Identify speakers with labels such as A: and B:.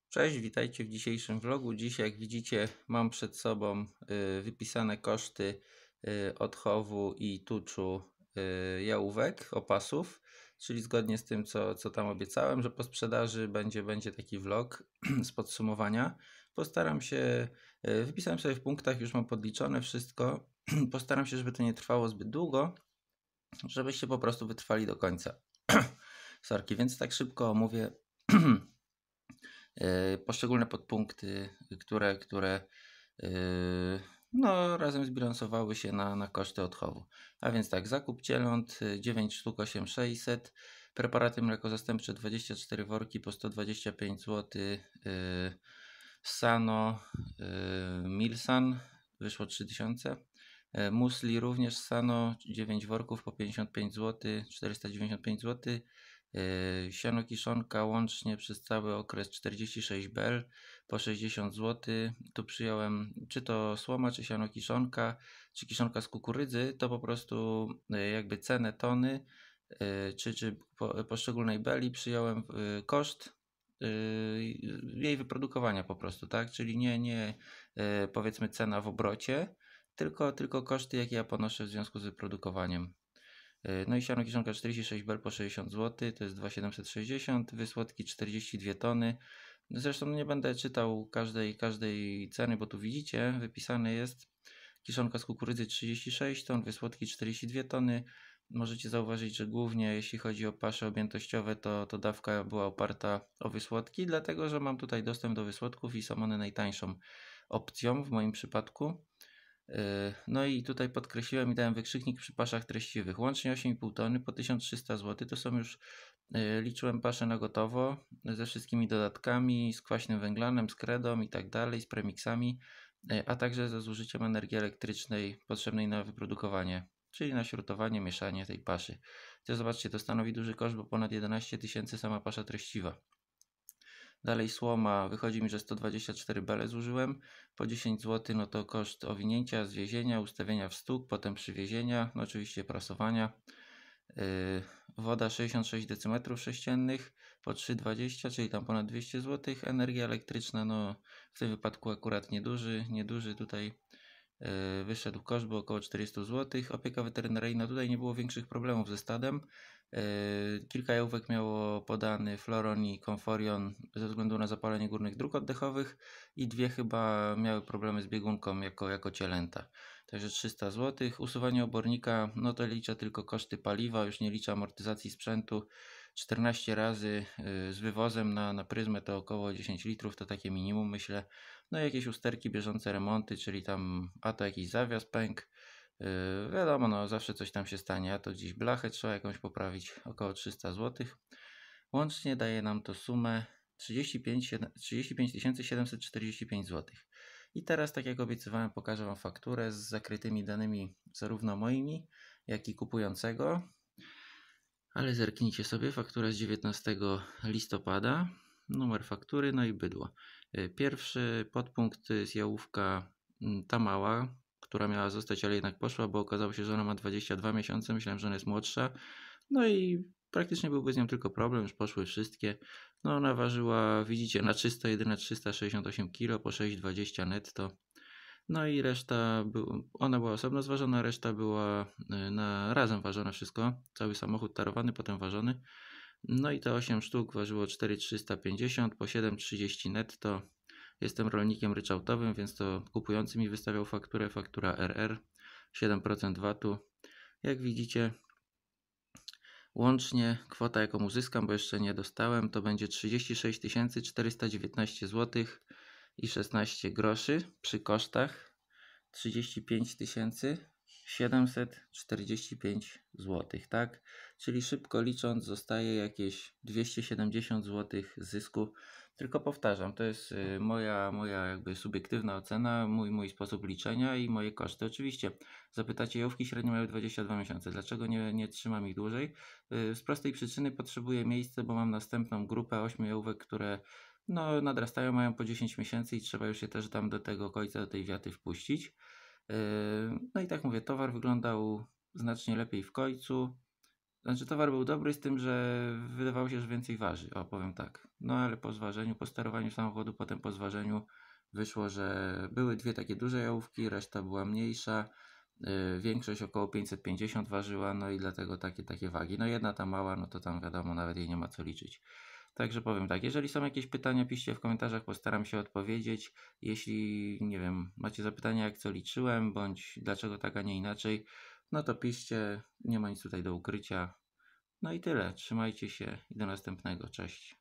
A: Cześć, witajcie w dzisiejszym vlogu. Dzisiaj, jak widzicie, mam przed sobą wypisane koszty odchowu i tuczu jałówek, opasów, czyli zgodnie z tym, co tam obiecałem, że po sprzedaży będzie taki vlog z podsumowania. Postaram się, wypisałem sobie w punktach, już mam podliczone wszystko. Postaram się, żeby to nie trwało zbyt długo, żebyście po prostu wytrwali do końca. Sorki, więc tak szybko omówię poszczególne podpunkty, które no, razem zbilansowały się na koszty odchowu. A więc tak, zakup cieląt 9 sztuk 8600, preparaty mleko zastępcze 24 worki po 125 zł, Sano, Milsan wyszło 3000, Musli również Sano 9 worków po 55 zł, 495 zł, siano kiszonka łącznie przez cały okres 46 bel po 60 zł. Tu przyjąłem czy to słoma, czy siano kiszonka, czy kiszonka z kukurydzy, to po prostu jakby cenę tony, czy poszczególnej beli przyjąłem koszt jej wyprodukowania po prostu, tak? Czyli nie powiedzmy cena w obrocie, tylko koszty, jakie ja ponoszę w związku z wyprodukowaniem. No i siano kiszonka 46 bel po 60 zł, to jest 2760, wysłodki 42 tony. Zresztą nie będę czytał każdej ceny, bo tu widzicie, wypisane jest kiszonka z kukurydzy 36 ton, wysłodki 42 tony. Możecie zauważyć, że głównie jeśli chodzi o pasze objętościowe, to dawka była oparta o wysłodki, dlatego że mam tutaj dostęp do wysłodków i są one najtańszą opcją w moim przypadku. No i tutaj podkreśliłem i dałem wykrzyknik przy paszach treściwych. Łącznie 8,5 tony po 1300 zł. To są już, liczyłem pasze na gotowo, ze wszystkimi dodatkami, z kwaśnym węglanem, z kredą i tak dalej, z premiksami, a także ze zużyciem energii elektrycznej potrzebnej na wyprodukowanie, czyli na śrutowanie, mieszanie tej paszy. To zobaczcie, to stanowi duży koszt, bo ponad 11 000 sama pasza treściwa. Dalej słoma, wychodzi mi, że 124 bele zużyłem, po 10 zł, no to koszt owinięcia, zwiezienia, ustawienia w stóg, potem przywiezienia, no oczywiście prasowania. Woda 66 dm3 po 3,20, czyli tam ponad 200 zł. Energia elektryczna, no w tym wypadku akurat nieduży tutaj wyszedł koszt, był około 400 zł. Opieka weterynaryjna, tutaj nie było większych problemów ze stadem. Kilka jałówek miało podany Floron i Comforion ze względu na zapalenie górnych dróg oddechowych i dwie chyba miały problemy z biegunką jako cielęta. Także 300 zł. Usuwanie obornika, no to liczę tylko koszty paliwa, już nie liczę amortyzacji sprzętu. 14 razy z wywozem na pryzmę to około 10 litrów, to takie minimum myślę. No i jakieś usterki, bieżące remonty, czyli tam a to jakiś zawias pękł. Wiadomo, no zawsze coś tam się stanie, a to gdzieś blachę trzeba jakąś poprawić, około 300 zł. Łącznie daje nam to sumę 35 745 zł. I teraz, tak jak obiecywałem, pokażę Wam fakturę z zakrytymi danymi zarówno moimi, jak i kupującego. Ale zerknijcie sobie, faktura z 19 listopada, numer faktury, no i bydło. Pierwszy podpunkt to jest jałówka ta mała, która miała zostać, ale jednak poszła, bo okazało się, że ona ma 22 miesiące, myślałem, że ona jest młodsza. No i praktycznie byłby z nią tylko problem, już poszły wszystkie. No ona ważyła, widzicie, na czysto jedyne 368 kg po 6,20 netto. No i reszta, ona była osobno zważona, reszta była razem ważone wszystko. Cały samochód tarowany, potem ważony. No i te 8 sztuk ważyło 4,350 po 7,30 netto. Jestem rolnikiem ryczałtowym, więc to kupujący mi wystawiał fakturę, faktura RR, 7% VAT-u. Jak widzicie, łącznie kwota, jaką uzyskam, bo jeszcze nie dostałem, to będzie 36 419 zł i 16 groszy przy kosztach 35 745 zł, tak? Czyli szybko licząc zostaje jakieś 270 zł zysku. Tylko powtarzam, to jest moja jakby subiektywna ocena, mój sposób liczenia i moje koszty. Oczywiście zapytacie, jałówki średnio mają 22 miesiące. Dlaczego nie trzymam ich dłużej? Z prostej przyczyny potrzebuję miejsca, bo mam następną grupę 8 jałówek, które no, nadrastają, mają po 10 miesięcy i trzeba już się też tam do tego końca, do tej wiaty wpuścić. No i tak mówię, towar wyglądał znacznie lepiej w końcu. Znaczy towar był dobry z tym, że wydawało się, że więcej waży. O, powiem tak. No ale po zważeniu, po sterowaniu samochodu, potem po zważeniu wyszło, że były dwie takie duże jałówki, reszta była mniejsza. Większość około 550 ważyła, no i dlatego takie wagi. No jedna ta mała, no to tam wiadomo, nawet jej nie ma co liczyć. Także powiem tak, jeżeli są jakieś pytania, piszcie w komentarzach, postaram się odpowiedzieć. Jeśli, nie wiem, macie zapytania, jak co liczyłem, bądź dlaczego tak, a nie inaczej, no to piszcie, nie ma nic tutaj do ukrycia. No i tyle, trzymajcie się i do następnego, cześć.